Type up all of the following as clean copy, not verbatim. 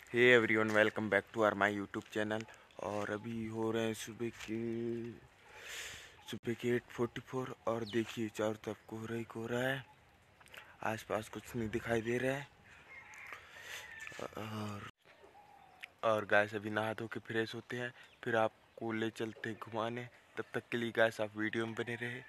Hey everyone, welcome back to our my YouTube channel. और अभी हो रहे हैं सुबह के 8:44 और देखिए चारों तरफ कोहरा है। आसपास कुछ नहीं दिखाई दे रहा है। और गाइस अभी नहा धो के फ्रेश होते हैं, फिर आपको ले चलते हैं घुमाने। तब तक के लिए गाइस आप वीडियो में बने रहे।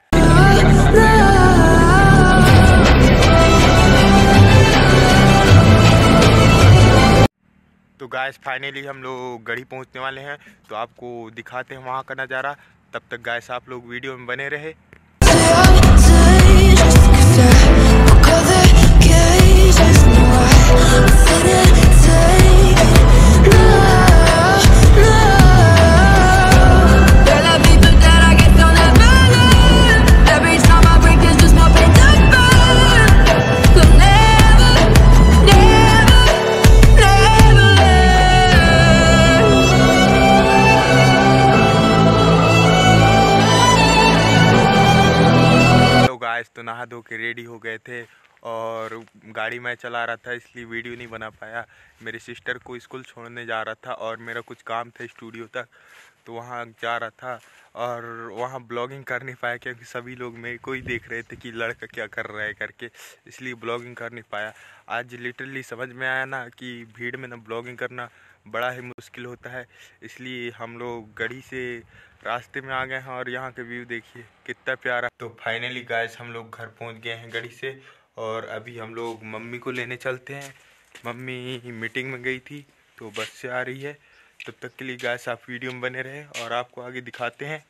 तो गाइस फाइनली हम लोग गढ़ी पहुंचने वाले हैं, तो आपको दिखाते हैं वहां का नज़ारा। तब तक गाइस आप लोग वीडियो में बने रहे। गाइस तो नहा धो के रेडी हो गए थे और गाड़ी मैं चला रहा था, इसलिए वीडियो नहीं बना पाया। मेरे सिस्टर को स्कूल छोड़ने जा रहा था और मेरा कुछ काम था स्टूडियो तक, तो वहाँ जा रहा था और वहाँ ब्लॉगिंग कर नहीं पाया क्योंकि सभी लोग मेरे को ही देख रहे थे कि लड़का क्या कर रहा है करके, इसलिए ब्लॉगिंग कर नहीं पाया। आज लिटरली समझ में आया ना कि भीड़ में ना ब्लॉगिंग करना बड़ा ही मुश्किल होता है, इसलिए हम लोग गढ़ी से रास्ते में आ गए हैं और यहाँ के व्यू देखिए कितना प्यारा। तो फाइनली गाइस हम लोग घर पहुँच गए हैं गढ़ी से, और अभी हम लोग मम्मी को लेने चलते हैं। मम्मी मीटिंग में गई थी तो बस से आ रही है। तब तक के लिए गाइस आप वीडियो में बने रहे और आपको आगे दिखाते हैं।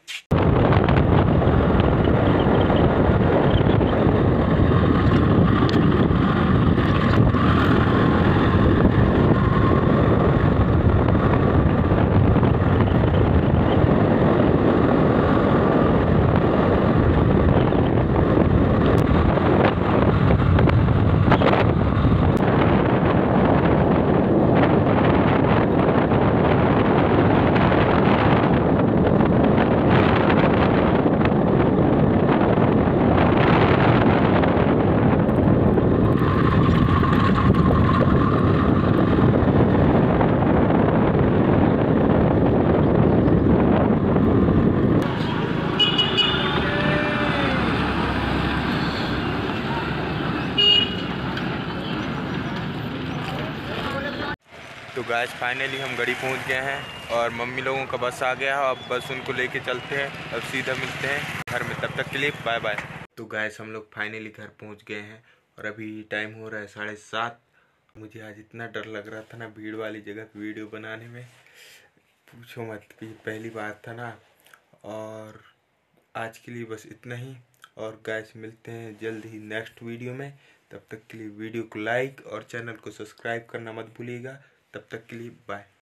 तो गाइस फाइनली हम गढ़ी पहुंच गए हैं और मम्मी लोगों का बस आ गया है। अब बस उनको लेके चलते हैं, अब सीधा मिलते हैं घर में। तब तक के लिए बाय बाय। तो गाइस हम लोग फाइनली घर पहुंच गए हैं और अभी टाइम हो रहा है 7:30। मुझे आज इतना डर लग रहा था ना भीड़ वाली जगह पे वीडियो बनाने में, पूछो मत कि पहली बार था ना। और आज के लिए बस इतना ही, और गाइस मिलते हैं जल्द ही नेक्स्ट वीडियो में। तब तक के लिए वीडियो को लाइक और चैनल को सब्सक्राइब करना मत भूलिएगा। तब तक के लिए बाय।